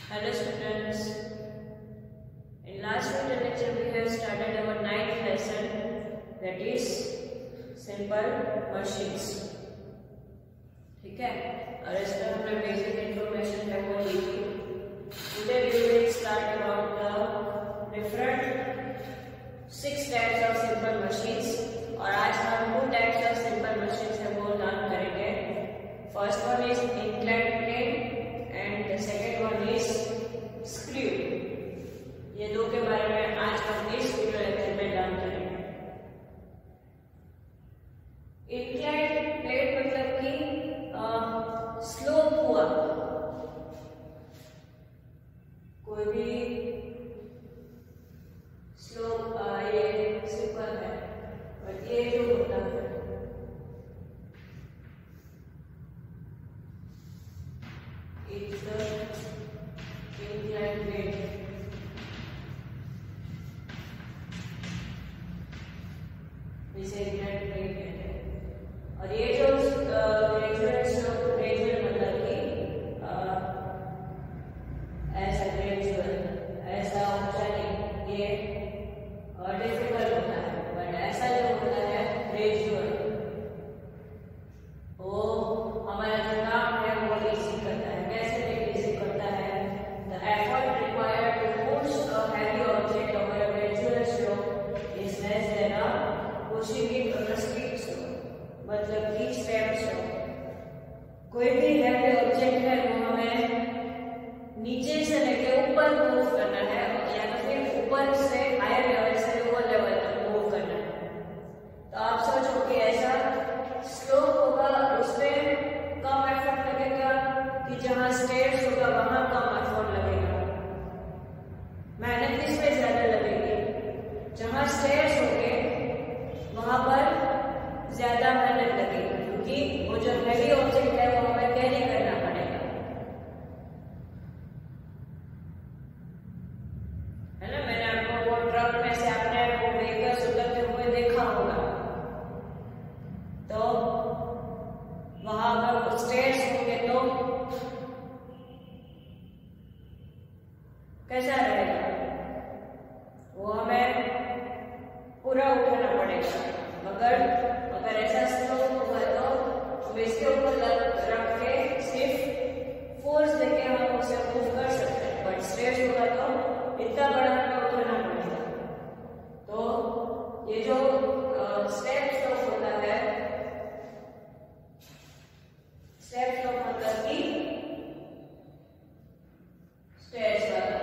Hello students. In last video lecture we have started our 9th lesson, that is simple machines. ठीक है, और इसमें हमने basic information है वो ली थी. Today we will start about the different 6 types of simple machines. और आज हम 2 types of simple machines है वो लर्न करेंगे. First one is inclined plane and the second one is screw. ये दो के बारे में आज हम इस वीडियो लेक्चर में लर्न करेंगे. इंक्लाइंड प्लेन मतलब कि स्लोप हुआ कोई भी स्लोप, ये सिंपल है, और ये जो होता है it's the inclined plane. इसे inclined plane कहते हैं. और ये जो ग्रेजुअल मतलब कि ऐसा ग्रेजुअल ऐसा ऊंचा नहीं, ये डिफिकल्ट होता है, बट ऐसा जो होता है ग्रेजुअल वो हमारा जो काम है वो इजी करता है. कैसे इजी करता है? The effort required to push a heavy object over a gradual slope is less than a pushing it on a steep slope. मतलब कि स्टेप स्लोप. कोई भी हैवी ऑब्जेक्ट है वो हमें नीचे से लेके ऊपर मूव करना है, या तो फिर ऊपर से हायर लेवल से लोअर लेवल तक मूव करना है. तो आप सोचो कि ऐसा स्लोप होगा, उसमें कम एफर्ट लगेगा कि जहां स्टेप्स होगा वहां कम एफर्ट लगेगा. मेहनत किसमें ज्यादा लगेगी? जहां स्टेप्स होंगे वहां पर ज्यादा मेहनत लगेगी, क्योंकि वो जो हैवी ऑब्जेक्ट है वो हमें कैरी करना पड़ेगा, है ना. मैंने आपको वो ट्रक में से आपने वो व्हीकल्स उतरते हुए देखा होगा, तो वहां पर स्टेयर्स होंगे तो कैसा रहेगा? वो हमें पूरा उठाना पड़ेगा. मगर अगर ऐसा स्लोप होगा तो हम इसके ऊपर रख के सिर्फ फोर्स देके हम उसे मूव कर सकते हैं, बट स्ट्रेस होगा तो इतना बड़ा हमें उठाना पड़ेगा. तो ये जो स्टेप स्लोप होता है, स्टेप स्लोप मतलब कि स्टेयर्स वाला,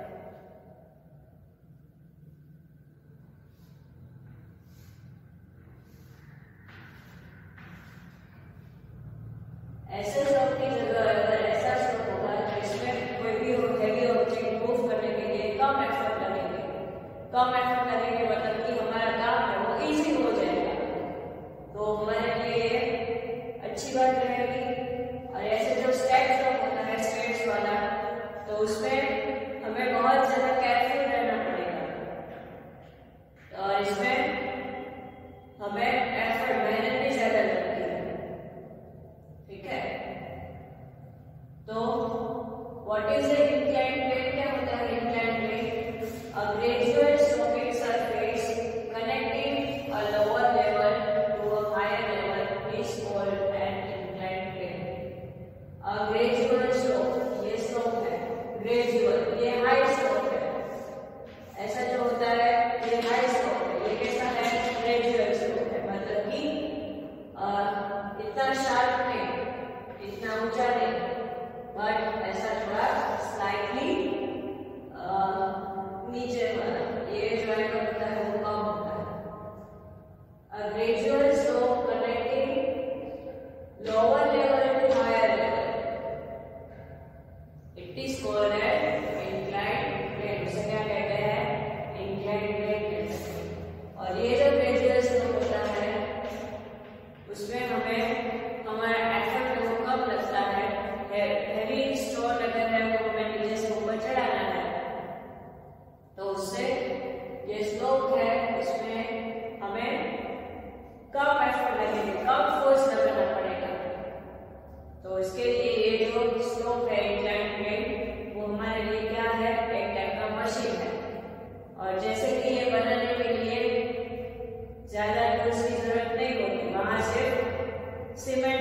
ऐसे स्लोप की जगह अगर ऐसा स्लोप होगा तो इसमें कोई भी हैवी ऑब्जेक्ट मूव करने के लिए कम एफर्ट लगेंगे. कम एफर्ट लगेंगे मतलब कि हमारा काम है वो इजी हो जाएगा, तो हमारे लिए अच्छी बात रहेगी. और ऐसे जो स्टेप स्लोप होता है स्टेप्स वाला, तो उसमें हमें बहुत ज्यादा केयरफुल रहना पड़ेगा, और इसमें हमें एफर्ट मेहनत भी ज्यादा लगती है. ठीक है, तो what is the inclined plane? क्या होता है inclined plane? A gradual sloping surface connecting a lower level to a higher level is called an inclined plane. A gradual slope, ये स्लोप है ग्रेजुअल, ये हाई स्लोप है. ऐसा जो होता है ये हाई स्लोप है, ये कैसा है? ग्रेजुअल स्लोप है. मतलब कि इतना शार्प नहीं, इतना ऊंचा नहीं, बट ऐसा थोड़ा स्लाइटली नीचे वाला, ये जो है होता है वो कम होता है. A gradual slope connecting lower level to higher level, it is called an inclined plane. इसे क्या कहते हैं? इंक्लाइंड प्लेन कहते हैं. और ये जो ग्रेजुअल स्लोप होता है उसमें हमें हमारा एफर्ट वो कम लगता है. हैवी स्टोन अगर है वो हमें नीचे से ऊपर चढ़ाना है, तो उससे ये स्लोप है उसमें हमें कम एफर्ट लगेगा, कम फोर्स लगाना पड़ेगा.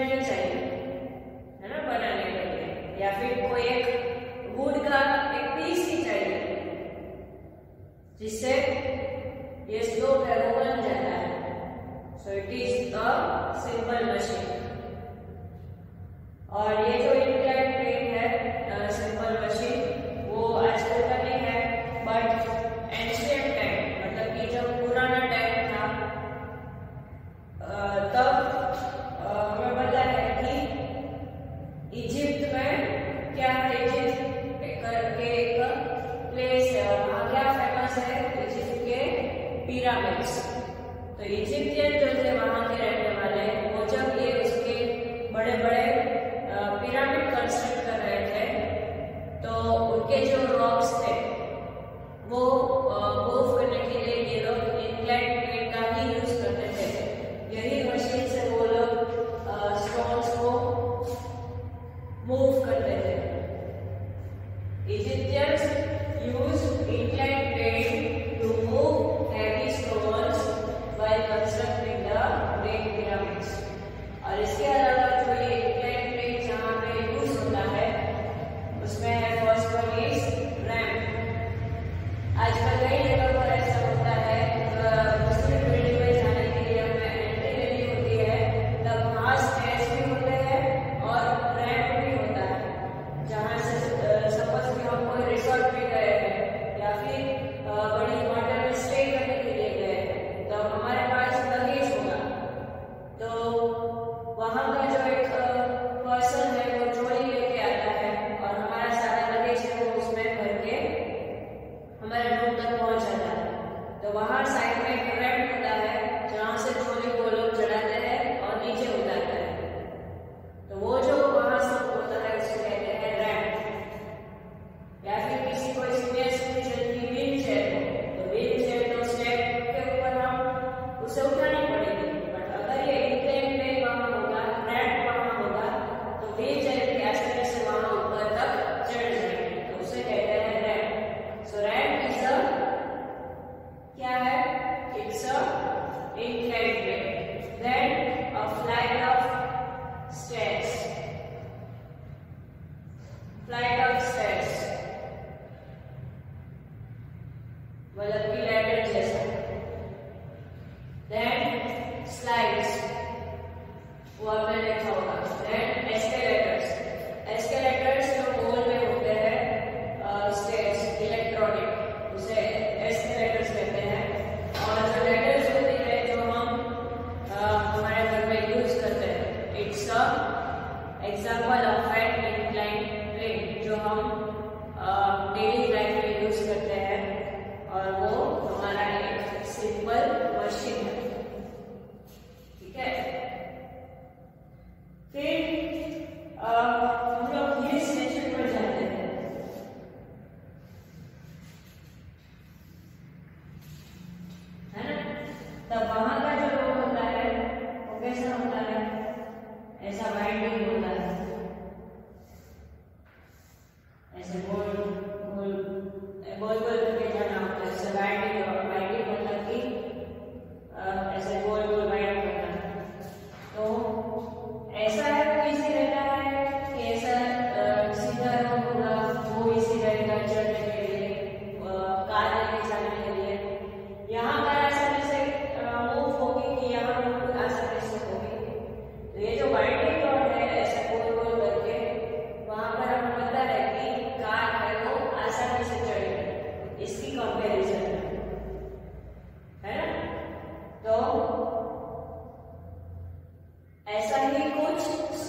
मटेरियल चाहिए, है ना, बनाने के लिए, या फिर कोई एक वुड का एक पीस ही चाहिए जिससे ये स्लोप है वो बन जाता है। So it is a simple machine. और ये जो इंक्लाइन प्लेन है सिंपल मशीन, वो आजकल का नहीं है, बट एंशिएंट टाइम, मतलब कि जब पुराना टाइम था तब हमें पता है कि इजिप्ट में क्या है, इजिप्ट करके एक प्लेस है और वहाँ क्या फेमस है, इजिप्ट के पिरामिड्स। तो इजिप्टियन जो थे वहाँ के रहने वाले, वो जब ये उसके बड़े बड़े पिरामिड कंस्ट्रक्ट कर रहे थे तो उनके जो रॉक्स थे वो मूव करने के लिए ये लोग इंक्लाइन प्लेन का ही यूज करते थे। यही मशीन से वो लोग स्टोन्स को मूव करते थे। Egyptians use incline plane to move heavy stones while constructing the great pyramids. और इसके अलावा जो ये इंक्लाइन प्लेन जहाँ पे यूज होता है उसमें है फर्स्ट वन इज रैम्प। आजकल कई जगह पर ऐसा होता है, मुस्लिम बिल्डिंग में जाने के लिए हमें एंट्री लेनी होती है, तब वहाँ स्टेयर्स भी होते हैं और रैम्प भी होता है। जहाँ से सपोज कि हम कोई रिसोर्ट में गए हैं या फिर बड़ी होटल में स्टे करने के लिए गए हैं, तो हमारे पास लगेज होगा, तो वहाँ का जो एक पर्सन है वो ट्रॉली लेके आता है और हमारा सारा लगेज है वो उसमें भर के हमारे रूम तक पहुंच जाता है। तो वहाँ साइड में एक रैम्प होता है जहाँ से ट्रॉली को लोग चढ़ाते हैं और नीचे उतारते हैं। तो वो जो वहाँ सब होता है उसे कहते हैं रैम्प। या फिर किसी को सीनियर सिटीजन की व्हील चेयर हो, तो व्हील चेयर तो स्टेप के ऊपर हम उसे उठानी पड़ेगी, बट अगर ये इंक्लाइन प्लेन वहाँ होगा, रैम्प वहाँ होगा, तो व्हील चेयर की आसानी से वहाँ ऊपर तक चढ़ जाएगी, तो उसे कहते हैं ramp. So ramp is a क्या है, it's a incline plane. Then a flight of stairs, flight of stairs मतलब कि लैडर जैसा। देन स्लाइड्स, वो आपने देखा होगा। देन एस्केलेटर्स, एस्केलेटर्स जो गोल में होते हैं स्टेयर्स इलेक्ट्रॉनिक, उसे एस्केलेटर्स कहते हैं। और जो लैडर्स होती है जो हम हमारे घर में यूज करते हैं, it's a example of an incline plane जो हम डेली लाइफ में यूज करते हैं, और वो हमारा एक सिंपल मशीन है। ठीक है, फिर हम लोग हिल स्टेशन पर जाते हैं। है ना, तब वहां का जो रोड होता है वो कैसा होता है, ऐसा वाइंडिंग होता है, ऐसे गोल गोल गोल गोल करके जाना होता है। ऐसे वाइंडिंग, वाइंडिंग मतलब कि ऐसे गोल गोल वाइंड करना। तो ऐसा है वो इजी रहता है कि ऐसा सीधा रोड होगा वो इजी रहेगा चढ़ने के लिए, कार लेके जाने के लिए। यहाँ कार आसानी से मूव होगी कि यहाँ मूव आसानी से होगी। तो ये जो वाइंडिंग रोड है ऐसा गोल गोल करके, वहां पर हमें पता है कि कार है वो आसानी से चढ़ेगी इसकी कंपैरिजन में, है ना। तो ऐसा ही कुछ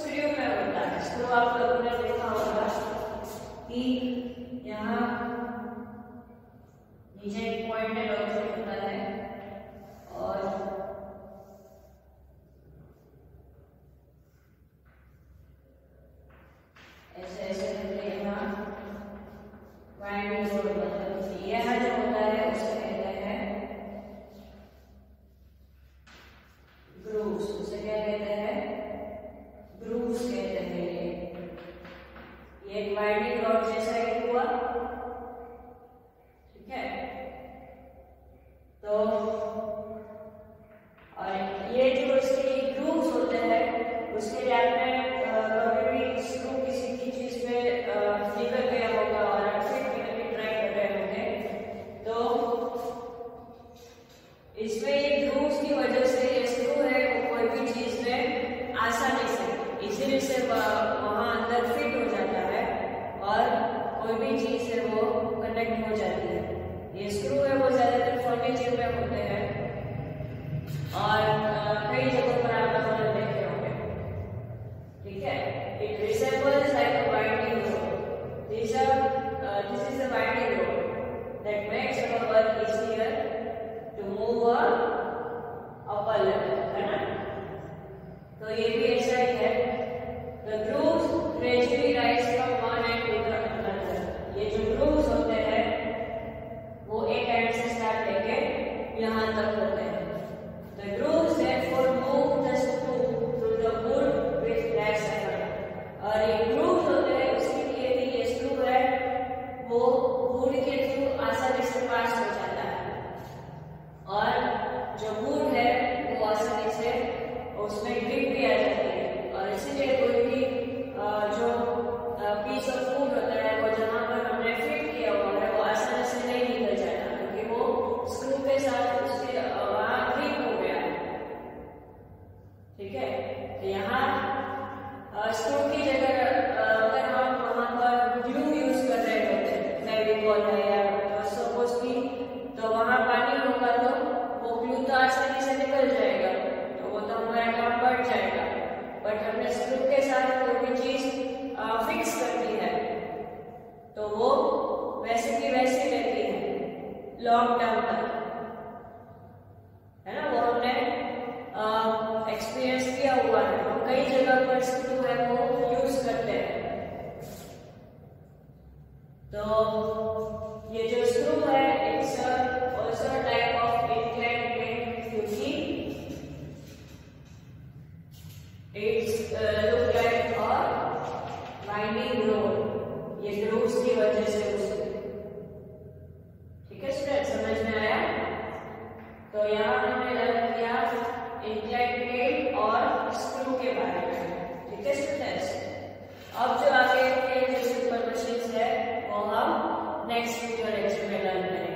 मुश्किल से वहां अंदर फिट हो जाता है और कोई भी चीज है वो कनेक्ट हो जाती है। ये स्क्रू है वो ज्यादातर फर्नीचर में होते हैं और कई जगहों पर आप लोग देखे होंगे। ठीक है, it resembles like a winding road. This is a winding road that makes our work easier to move upper level, है ना। तो ये भी ऐसा ही है। The grooves gradually rise from one end to the other। ये जो grooves होते हैं वो एक एंड से स्टार्ट लेके यहाँ तक होते हैं। The grooves therefore move the screw through the wood with less effort। और ये grooves होते हैं उसके लिए भी ये screw है वो wood के थ्रू आसानी से पास हो जाता है और जो wood है वो आसानी से उसमें ग्रिप भी आ जाती है और इसीलिए कोई भी जो पीस ऑफ फूड होता है वो जहाँ पर हमने फिट किया हुआ है वो आसानी से नहीं निकल जाता क्योंकि वो स्क्रू के साथ उसके वहाँ ग्रिप हो गया है। ठीक है, तो यहाँ स्क्रू की जगह अगर हम वहाँ पर ग्लू यूज कर रहे होते हैं, फेविकॉल है या सपोज की, तो वहाँ पानी होगा तो वो ग्लू तो आसानी से निकल जाएगा, तो वो तो हमारा काम बढ़ जाएगा। बट हमने स्क्रू के साथ कोई भी चीज फिक्स करनी है तो वो वैसे की वैसे रहती है लॉन्ग टर्म तक, है ना। वो हमने एक्सपीरियंस किया हुआ है, हम कई जगह पर स्क्रू है वो यूज करते हैं। तो ये जो स्क्रू है it's also type of inclined plane क्योंकि it's look like a winding road, ये ग्रूव्स की वजह से उसके। ठीक है स्टूडेंट, समझ में आया। तो यहाँ हमने लर्न किया इंक्लाइंड प्लेन और स्क्रू के बारे में। ठीक है स्टूडेंट्स, अब जो आगे के जो सुपर मशीन्स है वो हम नेक्स्ट वीडियो लेक्चर में लर्न करेंगे।